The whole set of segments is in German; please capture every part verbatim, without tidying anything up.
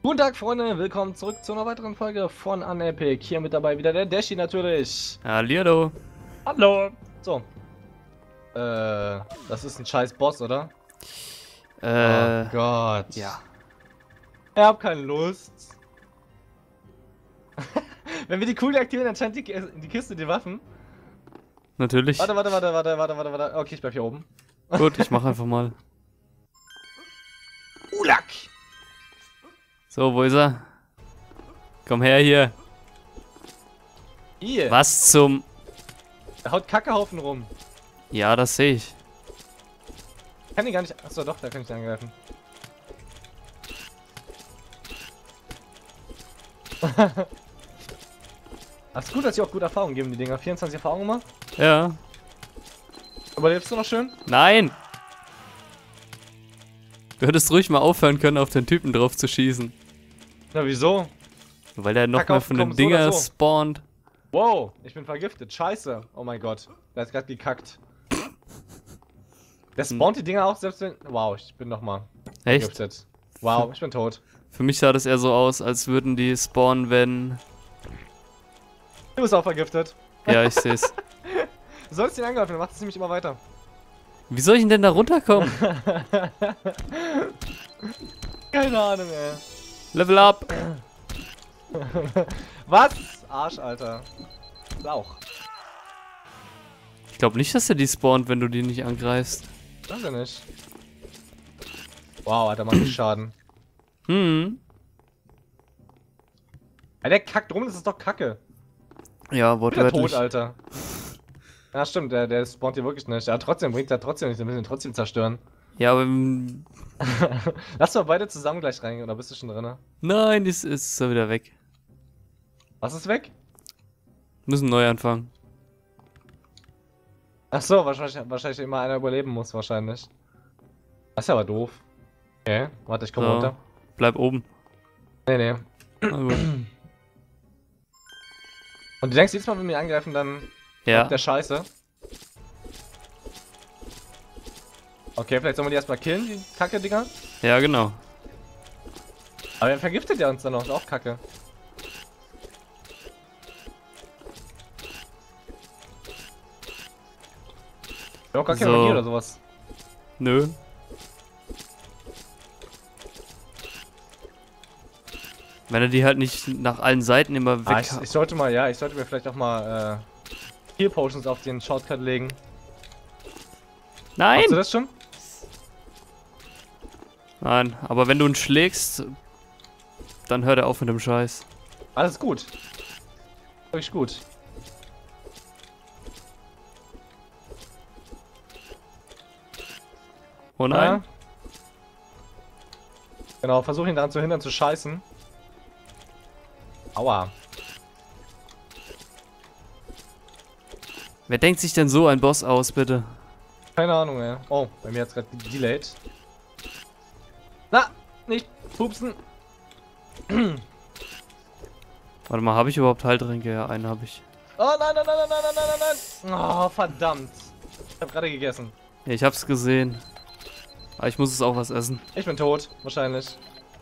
Guten Tag, Freunde, willkommen zurück zu einer weiteren Folge von Unepic. Hier mit dabei wieder der Dashi natürlich. Hallihallo. Hallo. So. Äh, das ist ein scheiß Boss, oder? Äh, oh Gott. ja. Ich hab keine Lust. Wenn wir die Kugel aktivieren, dann scheint die, die Kiste die Waffen. Natürlich. Warte, warte, warte, warte, warte, warte, warte. Okay, ich bleib hier oben. Gut, ich mach einfach mal. Ulak! So, wo ist er? Komm her hier. Hier. Was zum... Er haut Kackehaufen rum. Ja, das sehe ich. Ich kann ihn gar nicht... Achso, doch, da kann ich ihn angreifen. Das ist gut, dass sie auch gute Erfahrungen geben, die Dinger. vierundzwanzig Erfahrungen gemacht. Ja. Überlebst du noch schön? Nein! Du hättest ruhig mal aufhören können, auf den Typen drauf zu schießen. Na, wieso? Weil der noch Kack mehr auf, von komm, den so oder Dinger so. spawnt. Wow, ich bin vergiftet. Scheiße. Oh mein Gott. Der ist gerade gekackt. Der spawnt die Dinger auch selbst wenn... Wow, ich bin nochmal Echt? vergiftet. Wow, ich bin tot. Für mich sah das eher so aus, als würden die spawnen, wenn... Du bist auch vergiftet. Ja, ich seh's. Du sollst ihn angreifen, dann macht es nämlich immer weiter. Wie soll ich denn da runterkommen? Keine Ahnung, ey. Level up! Was? Arsch, Alter. Lauch. Ich glaube nicht, dass er die spawnt, wenn du die nicht angreifst. Weiß ja nicht. Wow, Alter, macht nicht Schaden. Hm. Ja, der kackt rum, das ist doch Kacke. Ja, Wieder wortwörtlich. tot, Alter. Ja, stimmt, der, der spawnt hier wirklich nicht. Ja, trotzdem bringt er trotzdem nicht, wir müssen ihn trotzdem zerstören. Ja, aber... mm, Lass mal beide zusammen gleich reingehen, oder bist du schon drin? Nein, ist, ist er wieder weg. Was ist weg? Müssen neu anfangen. Ach so, wahrscheinlich, wahrscheinlich immer einer überleben muss, wahrscheinlich. Das ist ja aber doof. Okay, warte, ich komme So. runter. Bleib oben. Nee, nee. Na gut. Und du denkst, jedes Mal, wenn wir ihn angreifen, dann Ja. macht der Scheiße. Okay, vielleicht sollen wir die erstmal killen, die Kacke-Dinger. Ja, genau. Aber er vergiftet ja uns dann noch, ist auch Kacke. Wir haben auch gar keine So. Magie oder sowas. Nö. Wenn er die halt nicht nach allen Seiten immer weg Ah, ich, ich sollte mal, ja, ich sollte mir vielleicht auch mal äh, Heal Potions auf den Shortcut legen. Nein! Hast du das schon? Nein, aber wenn du ihn schlägst, dann hört er auf mit dem Scheiß. Alles gut. Wirklich gut. Oh nein. Ja. Genau, versuch ihn daran zu hindern zu scheißen. Aua. Wer denkt sich denn so ein Boss aus, bitte? Keine Ahnung, ey. Oh, bei mir hat's gerade delayed. Na, nicht pupsen. Warte mal, habe ich überhaupt Heiltränke? Ja, einen habe ich. Oh nein, nein, nein, nein, nein, nein, nein, nein. Oh, verdammt. Ich hab gerade gegessen. Ja, ich hab's gesehen. Aber ich muss es auch was essen. Ich bin tot, wahrscheinlich.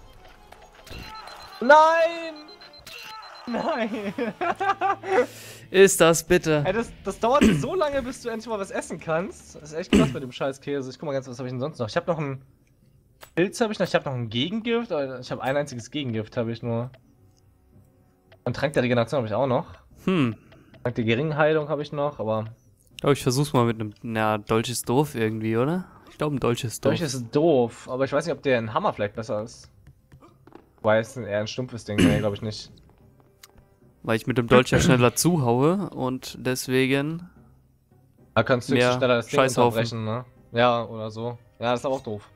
Nein! Nein! Ist das bitte? Ey, das, das dauert so lange, bis du endlich mal was essen kannst. Das ist echt krass mit dem scheiß Käse. Ich guck mal ganz, was habe ich denn sonst noch? Ich habe noch ein Pilz, habe ich noch. Ich habe noch ein Gegengift. Aber ich habe ein einziges Gegengift, habe ich nur. Und Trank der Regeneration habe ich auch noch. Hm. Trank der geringen Heilung habe ich noch, aber... Oh, ich versuch's mal mit einem... Na, Dolch ist doof irgendwie, oder? Ich glaube, ein Dolch ist doof. Dolch ist doof, aber ich weiß nicht, ob der ein Hammer vielleicht besser ist. Weil es eher ein stumpfes Ding, nee, glaube ich nicht. Weil ich mit dem Dolch ja schneller zuhaue und deswegen... Da kannst du Mehr jetzt schneller das Ding Scheißhaufen. unterbrechen, ne? Ja, oder so. Ja, das ist aber auch doof.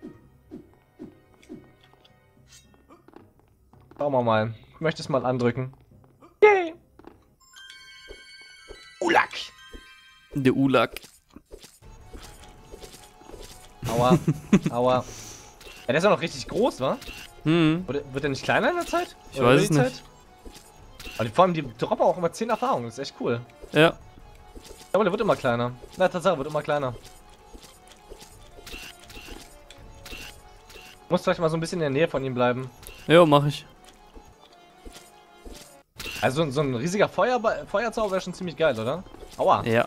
Schauen wir mal. Ich möchte es mal andrücken. Yay! Ulak! Der Ulak. Aua. Aua. Ja, der ist ja noch richtig groß, wa? Hm. Wird, wird der nicht kleiner in der Zeit? Ich Oder weiß über es die nicht. Zeit? Aber die, vor allem, die droppen auch immer zehn Erfahrungen. Das ist echt cool. Ja. Aber der wird immer kleiner. Na, Tatsache, wird immer kleiner. Muss vielleicht mal so ein bisschen in der Nähe von ihm bleiben. Ja, mach ich. Also so ein riesiger Feuer Feuerzauber wäre schon ziemlich geil, oder? Aua. Ja.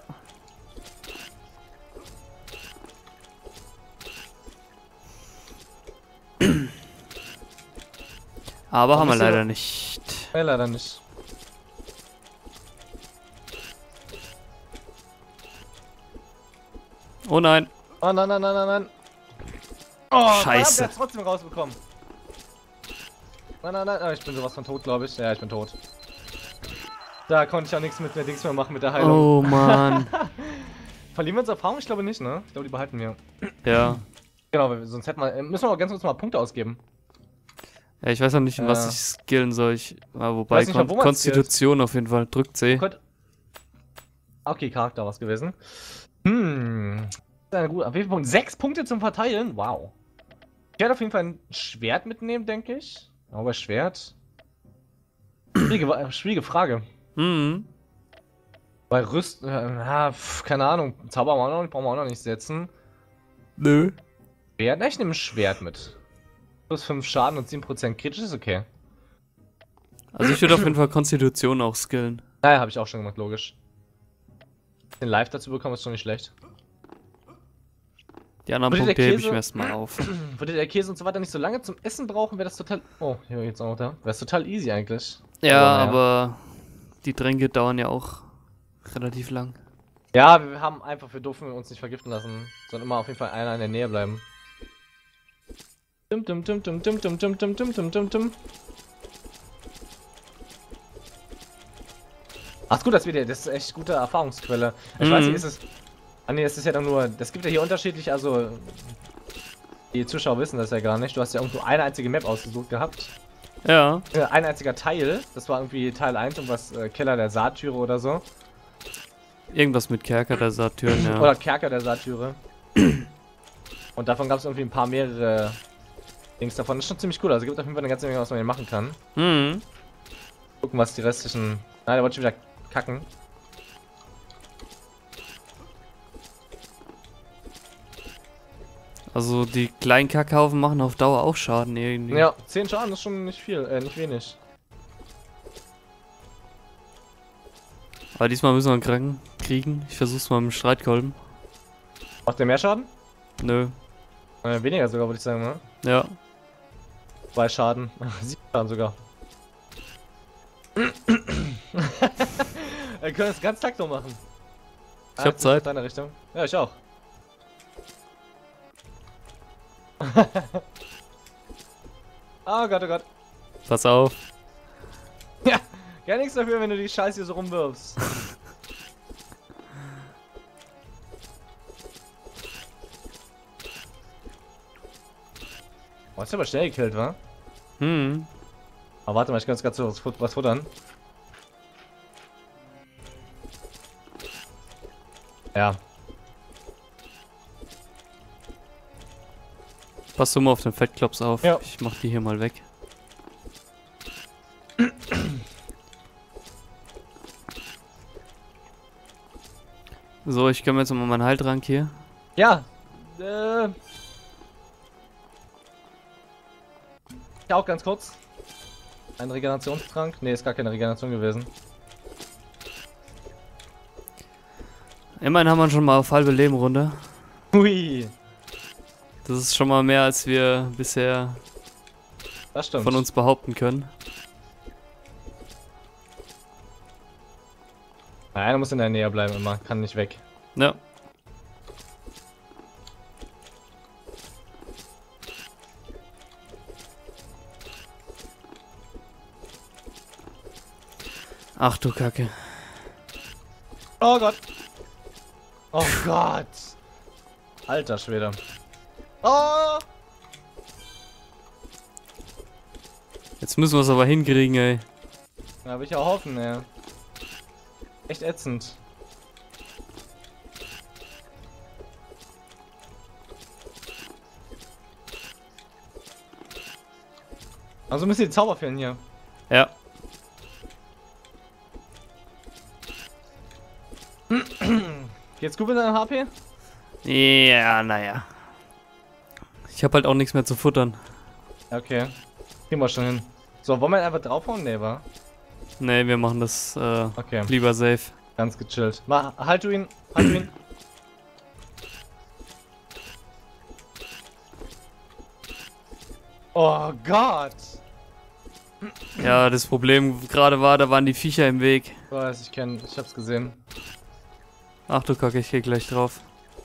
Aber haben wir leider nicht. Nee, leider nicht. Oh nein. Oh nein, nein, nein, nein, nein. Oh, Scheiße. Der hat trotzdem rausbekommen. Nein, nein, nein. Oh, ich bin sowas von tot, glaube ich. Ja, ich bin tot. Da konnte ich auch nichts mit der Dings mehr machen mit der Heilung. Oh Mann. Verlieren wir uns Erfahrung? Ich glaube nicht, ne? Ich glaube, die behalten wir. Ja. Genau, weil wir- sonst hätten wir. Müssen wir auch ganz kurz mal Punkte ausgeben. Ja, ich weiß noch nicht, in was Ja. ich skillen soll. Ich, ah, wobei, weiß nicht mal, Kon wo man Konstitution auf jeden Fall. Drückt C. Gott. Okay, Charakter was gewesen. Hm. Das ist gut. Auf jeden Fall sechs Punkte zum Verteilen. Wow. Ich werde auf jeden Fall ein Schwert mitnehmen, denke ich. Aber Schwert. Schwierige, äh, schwierige Frage. Mhm. Bei Rüst. Äh, ja, pf, keine Ahnung. Zauber wir auch noch nicht, brauchen wir auch noch nicht setzen. Nö. Schwert? Na, ich nehme ein Schwert mit. Plus fünf Schaden und sieben Prozent kritisch ist okay. Also ich würde auf jeden Fall Konstitution auch skillen. Naja, habe ich auch schon gemacht, logisch. Den Live dazu bekommen ist schon nicht schlecht. Die anderen Würde der Punkte hebe ich Käse- mir erstmal auf. Würde der Käse und so weiter nicht so lange zum Essen brauchen, wäre das total. Oh, hier geht's auch noch da. Wäre das total easy eigentlich. Ja, naja. aber die Tränke dauern ja auch relativ lang. Ja, wir haben einfach, wir dürfen uns nicht vergiften lassen. Sondern immer auf jeden Fall einer in der Nähe bleiben. Dum, dum, dum, dum, dum, dum, dum, dum, dum, dum, dum, dum. Ach, ist gut, dass wir dir. Das ist echt gute Erfahrungsquelle. Ich Mhm. weiß nicht, ist es. Ah ne, es ist ja dann nur. Das gibt ja hier unterschiedlich, also. Die Zuschauer wissen das ja gar nicht. Du hast ja irgendwo eine einzige Map ausgesucht gehabt. Ja. Äh, Ein einziger Teil. Das war irgendwie Teil eins, irgendwas äh, Keller der Saattüre oder so. Irgendwas mit Kerker der Saturn, ja. Oder Kerker der Saattüre. Und davon gab es irgendwie ein paar mehrere Dings davon. Das ist schon ziemlich cool. Also gibt auf jeden Fall eine ganze Menge, was man hier machen kann. Mhm. Gucken, was die restlichen. Nein, der wollte schon wieder kacken. Also die kleinen Kackhaufen machen auf Dauer auch Schaden irgendwie. Ja, zehn Schaden ist schon nicht viel, äh, nicht wenig. Aber diesmal müssen wir einen Kranken kriegen. Ich versuch's mal mit dem Streitkolben. Macht der mehr Schaden? Nö. Äh, weniger sogar, würde ich sagen, ne? Ja. Zwei Schaden. Sieben Schaden sogar. Wir können das ganz takto machen. Ich hab Zeit. In deine Richtung. Ja, ich auch. Oh Gott, oh Gott. Pass auf. Ja, gar nichts dafür, wenn du die Scheiße hier so rumwirfst. Oh, ist aber schnell gekillt, wa? Hm. Aber warte mal, ich kann jetzt gerade so was, fut was futtern. Ja. Pass du mal auf den Fettklops auf. Ja. Ich mach die hier mal weg. So, ich gönn mir jetzt mal meinen Heiltrank hier. Ja. Äh. Ich auch ganz kurz. Ein Regenerationstrank? Ne, ist gar keine Regeneration gewesen. Immerhin haben wir schon mal auf halbe Leben runter. Hui. Das ist schon mal mehr, als wir bisher Das stimmt. von uns behaupten können. Nein, er muss in der Nähe bleiben immer. Kann nicht weg. Ja. Ach du Kacke. Oh Gott. Oh Gott. Alter Schwede. Oh. Jetzt müssen wir es aber hinkriegen, ey. Ja, will ich auch hoffen, ja. Echt ätzend. Also müssen die Zauber fehlen hier. Ja. Geht's gut mit deinem H P? Ja, naja. Ich habe halt auch nichts mehr zu futtern. Okay. Gehen wir schon hin. So, wollen wir einfach draufhauen? Nee, wa? Nee, wir machen das äh, Okay. lieber safe. Ganz gechillt. Mal, halt du ihn. Halt du ihn. Oh Gott. Ja, das Problem gerade war, da waren die Viecher im Weg. Ich weiß, ich kenn, ich hab's gesehen. Ach du Kacke, ich geh gleich drauf.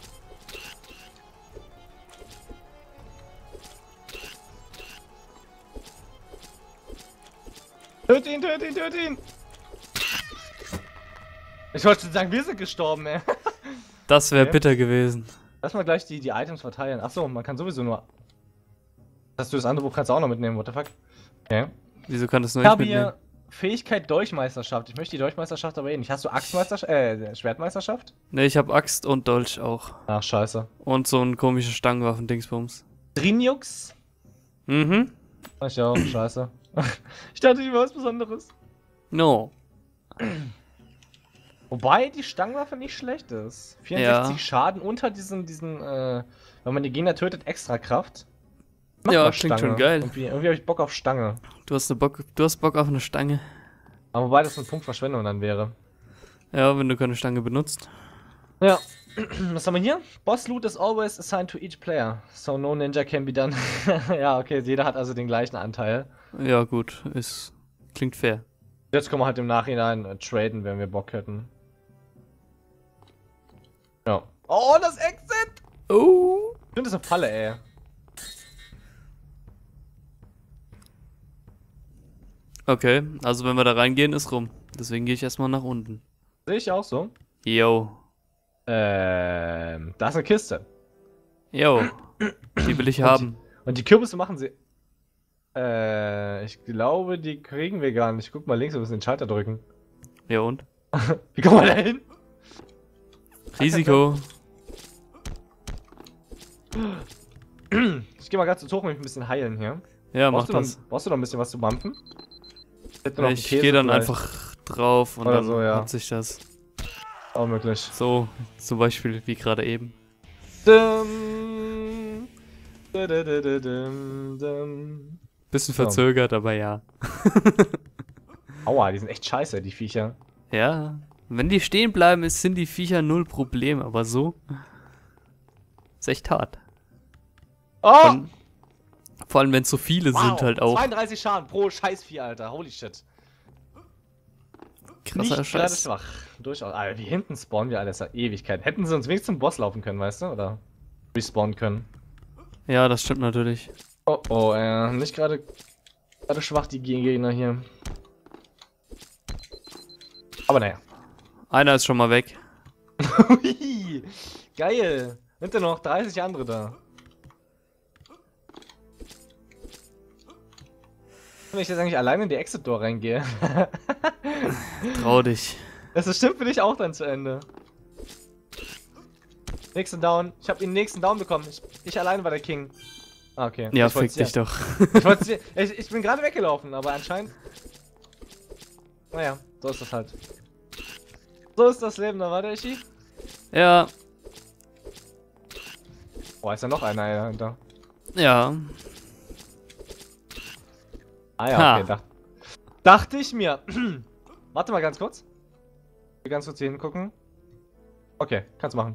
Töte ihn, töte ihn, töte ihn! Ich wollte schon sagen, wir sind gestorben, ey. Das wäre Okay. bitter gewesen. Lass mal gleich die, die Items verteilen. Achso, man kann sowieso nur... Hast du das andere Buch kannst du auch noch mitnehmen, what the fuck? Okay. Wieso kann das nur Ich ich habe mitnehmen? hier Fähigkeit Dolchmeisterschaft. Ich möchte die Dolchmeisterschaft aber eh nicht. Hast du Axtmeisterschaft? Äh, Schwertmeisterschaft? Ne, ich hab Axt und Dolch auch. Ach, scheiße. Und so ein komisches Stangenwaffen-Dingsbums. Drinjux? Mhm. Ich auch, scheiße. Ich dachte, die war was Besonderes. No. Wobei die Stangenwaffe nicht schlecht ist. vierundsechzig Ja. Schaden unter diesen, diesen, äh, wenn man die Gegner tötet, extra Kraft. Mach Ja, mal klingt Stange. schon geil. Irgendwie, irgendwie hab ich Bock auf Stange. Du hast, ne Bock, du hast Bock auf eine Stange. Aber wobei das ein Punkt Verschwendung dann wäre. Ja, wenn du keine Stange benutzt. Ja. Was haben wir hier? Boss Loot is always assigned to each player. So no ninja can be done. Ja, okay, jeder hat also den gleichen Anteil. Ja, gut. Ist. Klingt fair. Jetzt können wir halt im Nachhinein äh, traden, wenn wir Bock hätten. Ja. Oh, das Exit! Oh. Stimmt, das ist eine Falle, ey. Okay, also wenn wir da reingehen, ist rum. Deswegen gehe ich erstmal nach unten. Sehe ich auch so. Yo. Ähm, da ist eine Kiste. Yo. Die will ich haben. Und die Kürbisse machen sie. Äh, ich glaube, die kriegen wir gar nicht. Guck mal links, wir müssen den Schalter drücken. Ja und? Wie kommen wir da hin? Risiko. Ich gehe mal ganz kurz hoch und mich ein bisschen heilen hier. Ja, mach Brauchst du, noch, das. brauchst du noch ein bisschen was zu bumpen? Ich, hätte noch einen Ich Käse gehe dann vielleicht. einfach drauf und Oder dann so, ja. hat sich das. Auch möglich. So, zum Beispiel wie gerade eben. Dum, da, da, da, da, dum, dum. Bisschen So. verzögert, aber ja. Aua, die sind echt scheiße, die Viecher. Ja. Wenn die stehen bleiben, ist, sind die Viecher null Problem, aber so. Ist echt hart. Oh! Und vor allem, wenn es so viele Wow, sind, halt auch. zweiunddreißig Schaden pro Scheißvieh, Alter. Holy shit. Krasser Nicht gerade Scheiß. schwach. Durchaus. Alter, wie hinten spawnen wir alles seit Ewigkeit. Hätten sie uns wenigstens zum Boss laufen können, weißt du? Oder respawnen können. Ja, das stimmt natürlich. Oh oh, äh, nicht gerade gerade schwach die Gegner hier. Aber naja. Einer ist schon mal weg. Hui, geil. Sind denn noch dreißig andere da? Wenn ich jetzt eigentlich alleine in die Exit-Door reingehe. Trau dich. Das ist bestimmt für dich auch dann zu Ende. Nächsten Down. Ich habe den nächsten Down bekommen. Ich, ich alleine war der King. Ah, okay. Ja, ich fick dich doch. Ich, wollt's dir- ich, ich bin gerade weggelaufen, aber anscheinend... Naja, so ist das halt. So ist das Leben, da war der Ichi. Ja, Boah, ist da noch einer dahinter. ja. Ah ja, Ha. okay, dach, dachte ich mir. Warte mal ganz kurz. Ich will ganz kurz hier hingucken. Okay, kannst machen.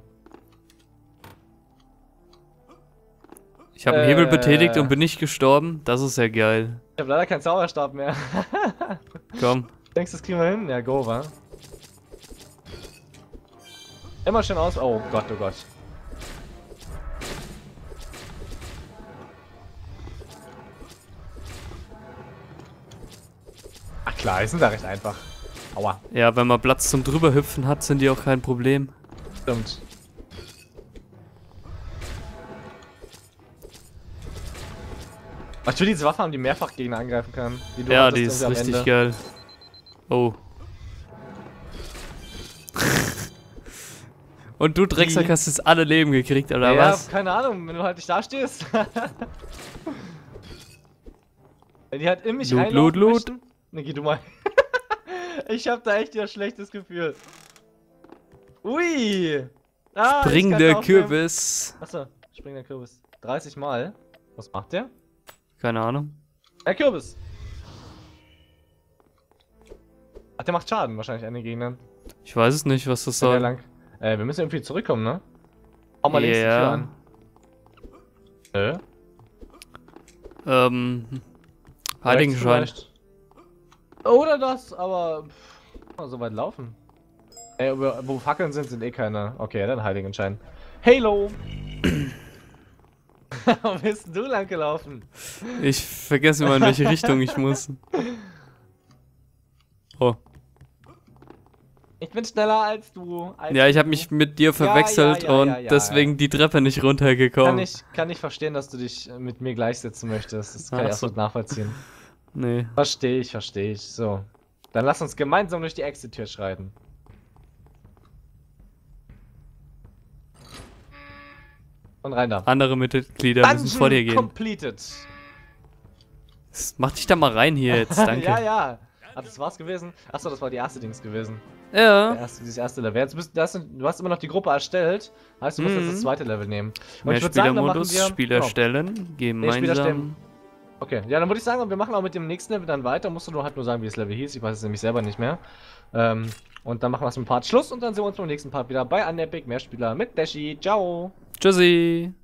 Ich habe einen Äh. Hebel betätigt und bin nicht gestorben. Das ist ja geil. Ich habe leider keinen Zauberstab mehr. Komm. Denkst du, das kriegen wir hin? Ja, go, wa? Immer schön aus. Oh Gott, oh Gott. Ach klar, die sind da recht einfach. Aua, Ja, wenn man Platz zum drüberhüpfen hat, sind die auch kein Problem. stimmt. Ich will diese Waffe haben, die mehrfach Gegner angreifen kann. Wie du Ja, hattest die ist irgendwie am richtig Ende. geil. Oh. Und du Drecksack Wie? hast jetzt alle Leben gekriegt, oder Ja, was? keine Ahnung, wenn du halt nicht da stehst. Wenn die halt in mich Loot, reinlaufen Loot, Loot. möchten. Ne, geh du mal. Ich hab da echt ein schlechtes Gefühl. Ui! Ah, ich Bring kann der aufnehmen. Kürbis. Achso, spring der Kürbis. dreißig Mal. Was macht der? Keine Ahnung. Der Kürbis. Ach, der macht Schaden wahrscheinlich an den Gegnern. Ich weiß es nicht, was das Sehr soll. lang. Äh, wir müssen irgendwie zurückkommen, ne? Hau mal links die Tür Ja. an. Nö. Ähm. Heiligenschein. Rechts vielleicht. Oder das, aber. Pff, mal so weit laufen. Ey, wo, wo Fackeln sind, sind eh keine. Okay, dann Heiligenschein. Halo! Wo bist du lang gelaufen? Ich vergesse immer, in welche Richtung ich muss. Oh. Ich bin schneller als du. Als Ja, ich habe du. mich mit dir verwechselt ja, ja, und ja, ja, deswegen ja. die Treppe nicht runtergekommen. Kann ich, kann ich verstehen, dass du dich mit mir gleichsetzen möchtest. Das kann Ach ich so. absolut nachvollziehen. Nee. Verstehe ich, verstehe ich. So. Dann lass uns gemeinsam durch die Exit-Tür schreiten. Und rein da. Andere Mitglieder müssen vor dir gehen. completed. Mach dich da mal rein hier jetzt, danke. ja, ja. Ach, das war's gewesen? Achso, das war die erste Dings gewesen. Ja. Der erste, dieses erste Level. Jetzt bist, das, du hast immer noch die Gruppe erstellt. Heißt, du musst Mhm. jetzt das zweite Level nehmen. Und Mehr ich würd sagen, dann machen Spielermodus, wir- Spieler genau. stellen, Spieler gemeinsam. stellen. Okay, ja, dann würde ich sagen, wir machen auch mit dem nächsten Level dann weiter. Musst du nur halt nur sagen, wie das Level hieß. Ich weiß es nämlich selber nicht mehr. Ähm, und dann machen wir es mit dem Part Schluss und dann sehen wir uns beim nächsten Part wieder bei Unepic Mehrspieler mit Dashi. Ciao! Tschüssi.